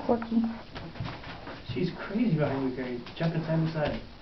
Forky. She's crazy behind me, Gary. Jumping side to side.